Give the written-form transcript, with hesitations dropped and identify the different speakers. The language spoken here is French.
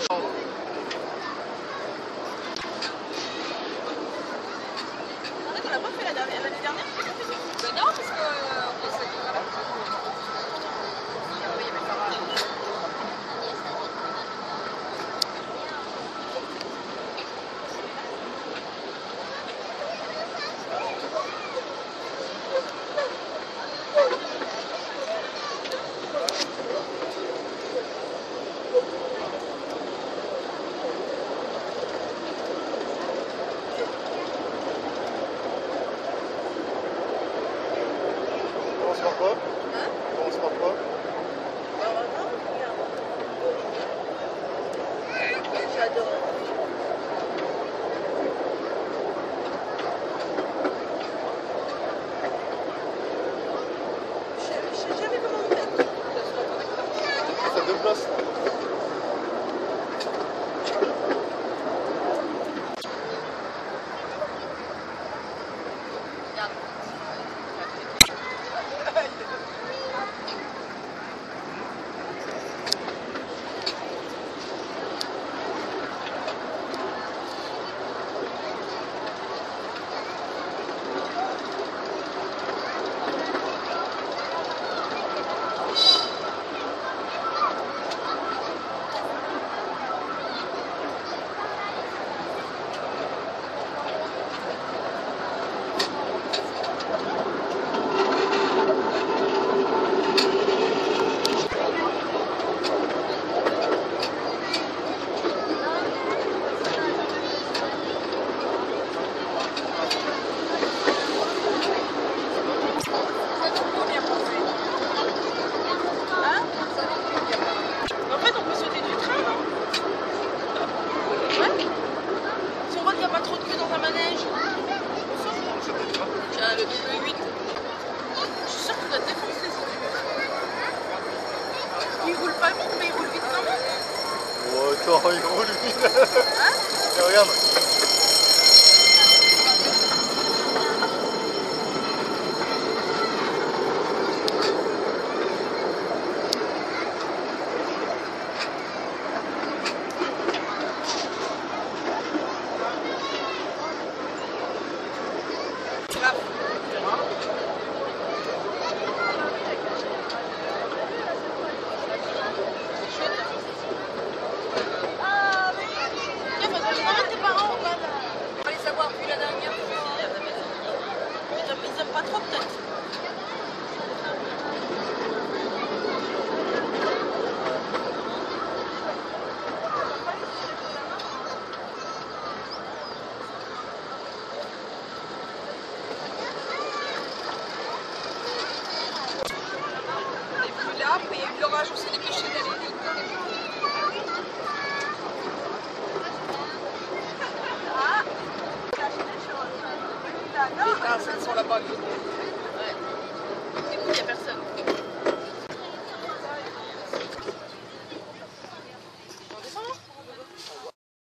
Speaker 1: On l'a pas fait l'année dernière?
Speaker 2: Ben non, parce qu'on s'est dit voilà. Oui, mais ça va.
Speaker 3: On commence par quoi?
Speaker 1: Hein?
Speaker 3: On commence par quoi?
Speaker 1: J'adore. Je sais jamais comment on fait.
Speaker 3: Ça déplace.
Speaker 1: En fait, on peut sauter du train, non? Ouais. Si on voit qu'il n'y a pas trop de queue dans un manège, on saute.
Speaker 2: Tiens, le W8.
Speaker 1: Je suis sûre qu'il doit te défoncer si tu veux. Il roule pas vite, mais il roule vite quand même.
Speaker 3: Oh, attends, il roule vite.
Speaker 1: Hein?
Speaker 3: Et regarde.
Speaker 1: Tiens, parce que je ramène tes parents ou pas là?
Speaker 2: On va les avoir vus la dernière fois.
Speaker 1: Ils aiment pas trop peut-être.
Speaker 2: Et puis là, il y a eu l'orage, on s'est dépêché d'aller vite. Les tasses, elles sont là-bas.